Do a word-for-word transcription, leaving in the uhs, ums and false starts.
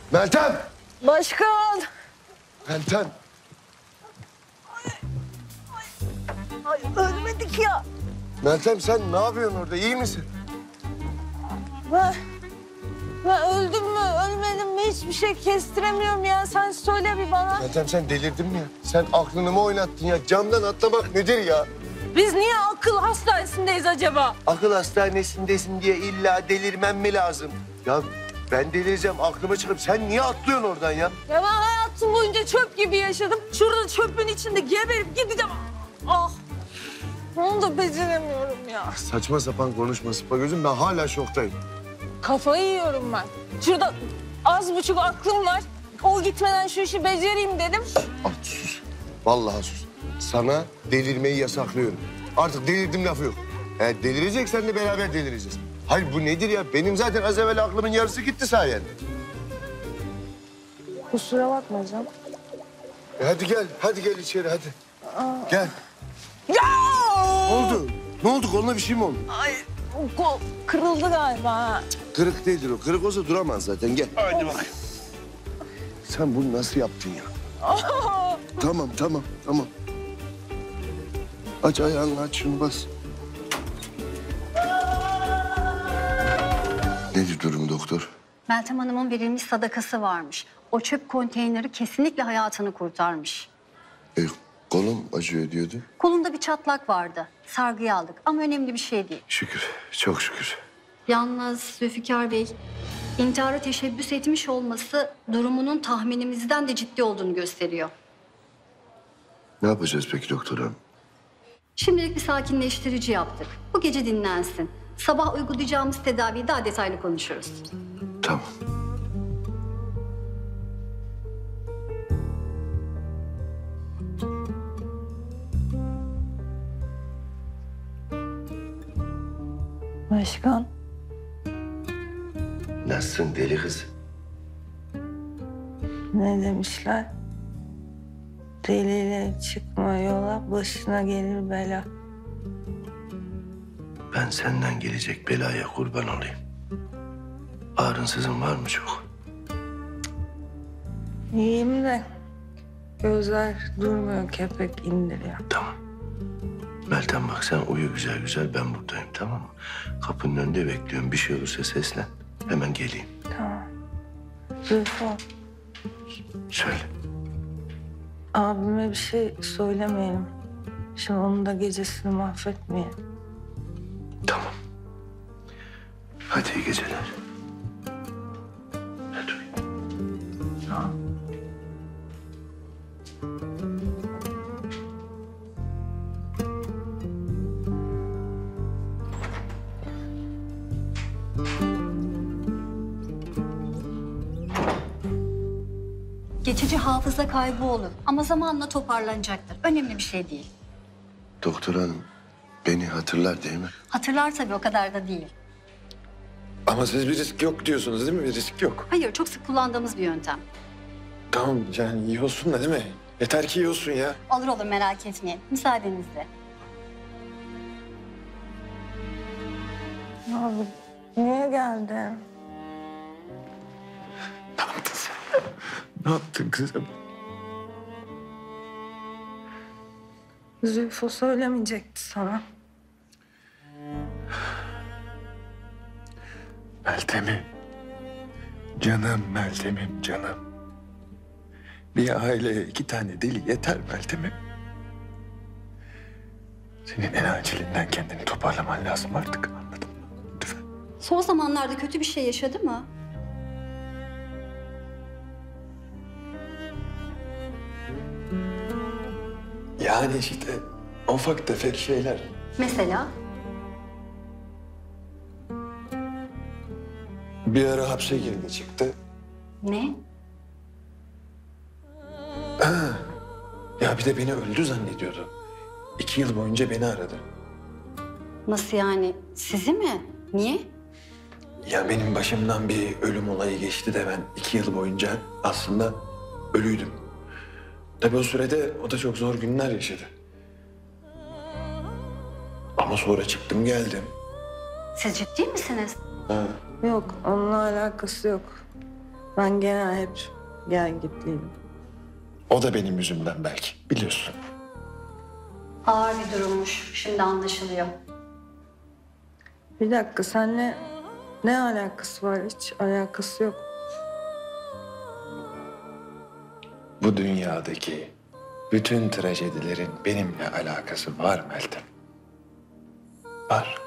Meltem! Başkan! Meltem! Ay ölmedik ya. Meltem sen ne yapıyorsun orada? İyi misin? Ben, ben öldüm mü, ölmedim mi hiçbir şey kestiremiyorum ya. Sen söyle bir bana. Meltem sen delirdin mi ya? Sen aklını mı oynattın ya? Camdan atlamak nedir ya? Biz niye akıl hastanesindeyiz acaba? Akıl hastanesindesin diye illa delirmem mi lazım? Ya ben delireceğim, aklıma çıkıp sen niye atlıyorsun oradan ya? Ya ben hayatım boyunca çöp gibi yaşadım. Şurada çöpün içinde geberip gideceğim. Ah! Onu da beceremiyorum ya. Saçma sapan konuşma Sıpa gözüm, ben hala şoktayım. Kafayı yiyorum ben. Şurada az buçuk aklım var. O gitmeden şu işi becereyim dedim. Ah sus, vallahi sus. Sana delirmeyi yasaklıyorum. Artık delirdim lafı yok. Eğer delireceksen de beraber delireceğiz. Hayır bu nedir ya? Benim zaten az evvel aklımın yarısı gitti sayende. Kusura bakma canım. E hadi gel, hadi gel içeri hadi. Aa. Gel. Ya! Ne oldu? Ne oldu? Koluna bir şey mi oldu? Ay kol kırıldı galiba. Ha. Kırık değildir o. Kırık olsa duramaz zaten. Gel. Hadi bakayım. Sen bunu nasıl yaptın ya? Aa! Tamam, tamam, tamam. Aç ayağını, aç şunu bas. Nedir durum doktor? Meltem Hanım'ın verilmiş sadakası varmış. O çöp konteyneri kesinlikle hayatını kurtarmış. E, kolum acıyor diyordu. Kolunda bir çatlak vardı. Sargıyı aldık ama önemli bir şey değil. Şükür, çok şükür. Yalnız Zülfikar Bey, intihara teşebbüs etmiş olması durumunun tahminimizden de ciddi olduğunu gösteriyor. Ne yapacağız peki doktor hanım? Şimdilik bir sakinleştirici yaptık. Bu gece dinlensin. Sabah uygulayacağımız tedaviyi daha detaylı konuşuruz. Tamam. Başkan. Nasılsın deli kız? Ne demişler? Deliyle çıkma yola, başına gelir bela. Ben senden gelecek belaya kurban olayım. Ağrınsızın var mı çok? İyiyim de gözler durmuyor, kepek indiriyor. Tamam. Meltem bak sen uyu güzel güzel, ben buradayım tamam mı? Kapının önünde bekliyorum. Bir şey olursa seslen. Hemen geleyim. Tamam. Zülfü, Söyle. abime bir şey söylemeyelim. Şimdi onun da gecesini mahvetmeyelim. Tamam. Hadi iyi geceler. Hadi uyu. Tamam. Geçici hafıza kaybı olur ama zamanla toparlanacaktır. Önemli bir şey değil. Doktor hanım beni hatırlar değil mi? Hatırlar tabii, o kadar da değil. Ama siz bir risk yok diyorsunuz değil mi? Bir risk yok. Hayır, çok sık kullandığımız bir yöntem. Tamam yani iyi olsun da değil mi? Yeter ki iyi olsun ya. Olur olur, merak etmeyin. Müsaadenizle. Abi niye geldin? Ne yaptın sen? Ne yaptın kızım? Zülfü söylemeyecekti sana. Meltem'im. Canım Meltem'im canım. Bir aileye iki tane deli yeter Meltem'im. Senin en acilinden kendini toparlaman lazım artık, anladın mı? Lütfen. Son zamanlarda kötü bir şey yaşadı mı? Yani işte ufak tefek şeyler. Mesela? Bir ara hapse girdi çıktı. Ne? Ya bir de beni öldü zannediyordu. İki yıl boyunca beni aradı. Nasıl yani? Sizi mi? Niye? Ya benim başımdan bir ölüm olayı geçti de ben iki yıl boyunca aslında ölüydüm. Tabii o sürede o da çok zor günler yaşadı. Ama sonra çıktım geldim. Siz ciddi misiniz? Ha. Yok, onunla alakası yok. Ben genel hep gel gitliyim. O da benim yüzümden belki, biliyorsun. Ağır bir durummuş. Şimdi anlaşılıyor. Bir dakika senle ne alakası var? Hiç alakası yok. Bu dünyadaki bütün trajedilerin benimle alakası var Meltem. Var.